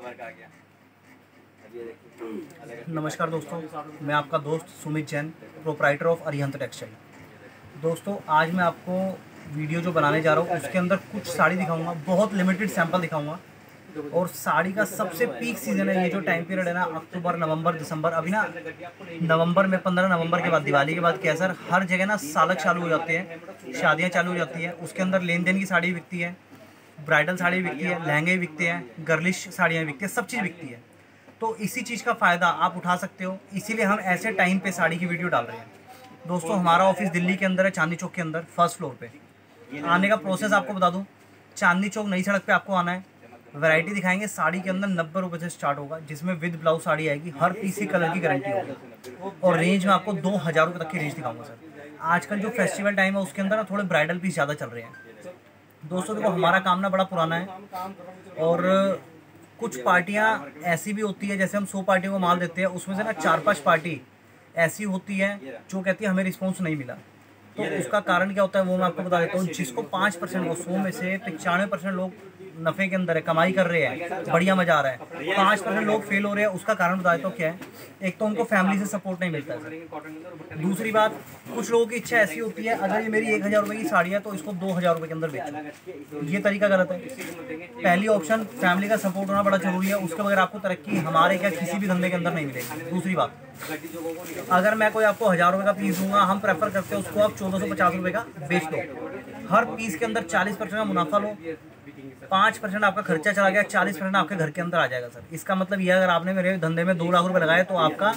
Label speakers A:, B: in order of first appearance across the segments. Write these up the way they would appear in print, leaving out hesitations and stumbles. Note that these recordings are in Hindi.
A: नमस्कार दोस्तों, मैं आपका दोस्त Sumit Jain, proprietor of Arihant textile. दोस्तों, आज मैं आपको वीडियो जो बनाने जा रहा हूँ उसके अंदर कुछ साड़ी दिखाऊंगा, बहुत लिमिटेड सैंपल दिखाऊंगा। और साड़ी का सबसे पीक सीज़न है ये जो टाइम पीरियड है ना, अक्टूबर, नवंबर, दिसंबर। अभी ना नवंबर में 15 नवंबर के बाद, दिवाली के बाद क्या है सर, हर जगह ना सालक चालू हो जाते हैं, शादियाँ चालू हो जाती है। उसके अंदर लेन देन की साड़ी बिकती है, ब्राइडल साड़ी बिकती है, लहंगे बिकते हैं, गर्लिश साड़ियाँ बिकती हैं, सब चीज़ बिकती है। तो इसी चीज़ का फ़ायदा आप उठा सकते हो, इसीलिए हम ऐसे टाइम पे साड़ी की वीडियो डाल रहे हैं। दोस्तों, हमारा ऑफिस दिल्ली के अंदर है, चांदनी चौक के अंदर, फर्स्ट फ्लोर पे। आने का प्रोसेस आपको बता दूं, चांदनी चौक नई सड़क पे आपको आना है। वैरायटी दिखाएंगे साड़ी के अंदर, 90 रुपये से स्टार्ट होगा, जिसमें विद ब्लाउज साड़ी आएगी, हर पीस की कलर की गारंटी होगी। और रेंज में आपको 2000 रुपये तक की रेंज दिखाऊंगा सर। आजकल जो फेस्टिवल टाइम है उसके अंदर ना थोड़े ब्राइडल पीस ज़्यादा चल रहे हैं। दोस्तों देखो, हमारा काम ना बड़ा पुराना है, और कुछ पार्टियां ऐसी भी होती है, जैसे हम 100 पार्टियों को माल देते हैं, उसमें से ना 4-5 पार्टी ऐसी होती है जो कहती है हमें रिस्पॉन्स नहीं मिला। तो उसका कारण क्या होता है वो मैं आपको बता देता हूँ। जिसको 5%, वो 100 में से 95% लोग नफ़े के अंदर है, कमाई कर रहे हैं, बढ़िया मजा आ रहा है, 5% लोग फेल हो रहे हैं। उसका कारण बता देता हूँ क्या है। एक तो उनको फैमिली से सपोर्ट नहीं मिलता है। दूसरी बात, कुछ लोगों की इच्छा ऐसी होती है, अगर ये मेरी 1000 रुपये की साड़ी है तो इसको 2000 रुपये के अंदर बेचो। ये तरीका गलत है। पहली ऑप्शन, फैमिली का सपोर्ट होना बड़ा जरूरी है, उसके बगैर आपको तरक्की हमारे क्या किसी भी धंधे के अंदर नहीं मिलेगी। दूसरी बात, अगर मैं कोई आपको 1000 रुपये का पीस दूंगा, हम प्रेफर करते हैं उसको आप 1450 रुपये का बेच दो। हर पीस के अंदर 40% का मुनाफा लो, 5% आपका खर्चा चला गया, 40% आपके घर के अंदर आ जाएगा सर। इसका मतलब यह, अगर आपने मेरे धंधे में 2 लाख रुपए लगाए तो आपका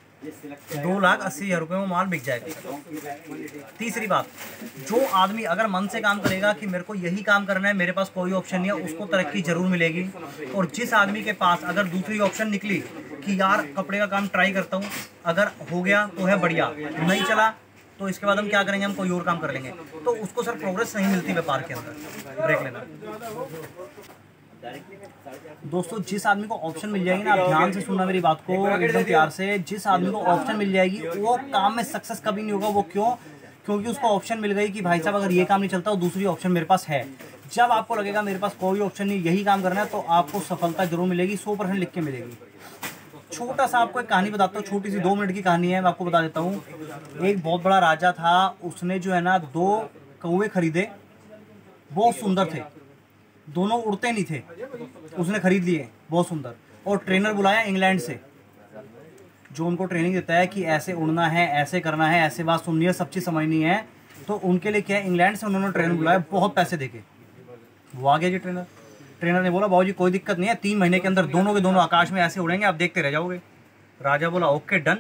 A: 2,80,000 रुपये में माल बिक जाएगा। तीसरी बात, जो आदमी अगर मन से काम करेगा कि मेरे को यही काम करना है, मेरे पास कोई ऑप्शन नहीं है, उसको तरक्की जरूर मिलेगी। और जिस आदमी के पास अगर दूसरी ऑप्शन निकली कि यार कपड़े का काम ट्राई करता हूँ, अगर हो गया तो है बढ़िया, नहीं चला तो इसके बाद हम क्या करेंगे, हम कोई और काम कर लेंगे, तो उसको सर प्रोग्रेस नहीं मिलती व्यापार के अंदर। ब्रेक लेना। दोस्तों, जिस आदमी को ऑप्शन मिल जाएगी ना, आप ध्यान से सुनना मेरी बात को एकदम प्यार से, जिस आदमी को ऑप्शन मिल जाएगी वो काम में सक्सेस कभी नहीं होगा। वो क्यों? क्योंकि उसको ऑप्शन मिल गई कि भाई साहब अगर ये काम नहीं चलता तो दूसरी ऑप्शन मेरे पास है। जब आपको लगेगा मेरे पास कोई ऑप्शन नहीं, यही काम करना है, तो आपको सफलता जरूर मिलेगी, 100% लिख के मिलेगी। छोटा सा आपको एक कहानी बताता हूँ, छोटी सी 2 मिनट की कहानी है, मैं आपको बता देता हूँ। एक बहुत बड़ा राजा था, उसने जो है ना 2 कौवे खरीदे, बहुत सुंदर थे, दोनों उड़ते नहीं थे, उसने खरीद लिए, बहुत सुंदर। और ट्रेनर बुलाया इंग्लैंड से, जो उनको ट्रेनिंग देता है कि ऐसे उड़ना है, ऐसे करना है, ऐसे बात सुननी है, सब चीज़ समझनी है। तो उनके लिए क्या है, इंग्लैंड से उन्होंने ट्रेनर बुलाया, बहुत पैसे देके। वो आ गया जी ट्रेनर। ट्रेनर ने बोला बाबू जी कोई दिक्कत नहीं है, 3 महीने के अंदर दोनों के दोनों आकाश में ऐसे उड़ेंगे, आप देखते रह जाओगे। राजा बोला ओके डन।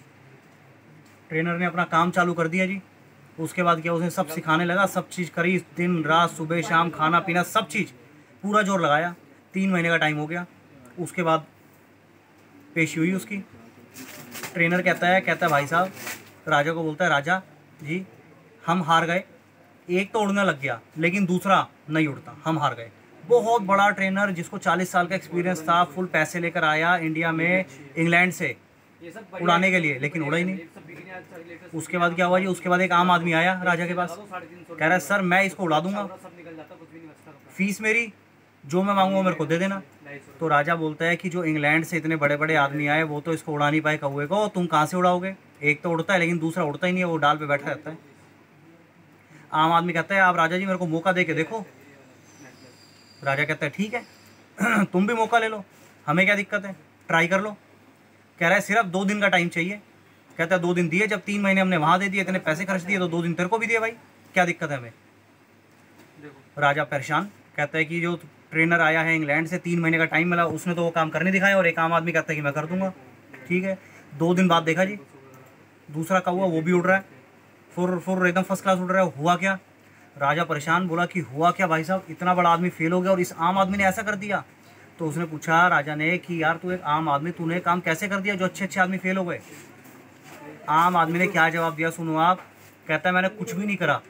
A: ट्रेनर ने अपना काम चालू कर दिया जी। उसके बाद क्या, उसने सब सिखाने लगा, सब चीज़ करी, दिन रात सुबह शाम, खाना पीना सब चीज़, पूरा जोर लगाया। 3 महीने का टाइम हो गया। उसके बाद पेशी हुई उसकी। ट्रेनर कहता है भाई साहब, राजा को बोलता है राजा जी हम हार गए, एक तो उड़ने लग गया लेकिन दूसरा नहीं उड़ता, हम हार गए। बहुत बड़ा ट्रेनर जिसको 40 साल का एक्सपीरियंस था, फुल पैसे लेकर आया इंडिया में इंग्लैंड से उड़ाने के लिए, लेकिन उड़ा ही नहीं। उसके बाद क्या हुआ जी, उसके बाद एक आम आदमी आया राजा के पास, कह रहा है सर मैं इसको उड़ा दूंगा, फीस मेरी जो मैं मांगूंगा मेरे को दे देना। तो राजा बोलता है कि जो इंग्लैंड से इतने बड़े बड़े आदमी आए वो तो इसको उड़ा नहीं पाए कौवे को, तुम कहाँ से उड़ाओगे? एक तो उड़ता है लेकिन दूसरा उड़ता ही नहीं है, वो डाल पे बैठा रहता है। आम आदमी कहता है आप राजा जी मेरे को मौका दे के देखो। राजा कहता है ठीक है तुम भी मौका ले लो, हमें क्या दिक्कत है, ट्राई कर लो। कह रहा है सिर्फ 2 दिन का टाइम चाहिए। कहता है 2 दिन दिए, जब 3 महीने हमने वहां दे दिए, इतने पैसे खर्च दिए, तो 2 दिन तेरे को भी दिए भाई, क्या दिक्कत है हमें? राजा परेशान, कहता है कि जो ट्रेनर आया है इंग्लैंड से, 3 महीने का टाइम मिला, उसने तो वो काम करने दिखाया, और एक आम आदमी कहता है कि मैं कर दूंगा। ठीक है, 2 दिन बाद देखा जी दूसरा कौवा वो भी उड़ रहा है, फुर एकदम फर्स्ट क्लास उड़ रहा है। हुआ क्या? राजा परेशान, बोला कि हुआ क्या भाई साहब, इतना बड़ा आदमी फेल हो गया और इस आम आदमी ने ऐसा कर दिया। तो उसने पूछा राजा ने कि यार तू एक आम आदमी, तूने काम कैसे कर दिया जो अच्छे अच्छे आदमी फेल हो गए? आम आदमी ने क्या जवाब दिया सुनो आप। कहता है मैंने कुछ भी नहीं करा,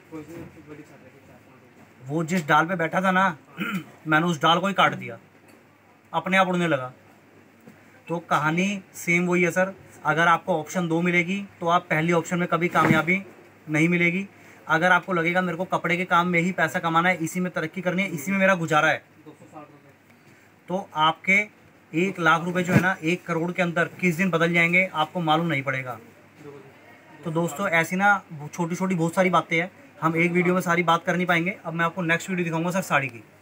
A: वो जिस डाल पे बैठा था ना मैंने उस डाल को ही काट दिया, अपने आप उड़ने लगा। तो कहानी सेम वही है सर। अगर आपको ऑप्शन 2 मिलेगी तो आप पहली ऑप्शन में कभी कामयाबी नहीं मिलेगी। अगर आपको लगेगा मेरे को कपड़े के काम में ही पैसा कमाना है, इसी में तरक्की करनी है, इसी में मेरा गुजारा है, तो आपके 1 लाख रुपए जो है ना 1 करोड़ के अंदर किस दिन बदल जाएंगे आपको मालूम नहीं पड़ेगा। तो दोस्तों ऐसी ना छोटी छोटी बहुत सारी बातें हैं, हम एक वीडियो में सारी बात कर नहीं पाएंगे। अब मैं आपको नेक्स्ट वीडियो दिखाऊंगा सर साड़ी की।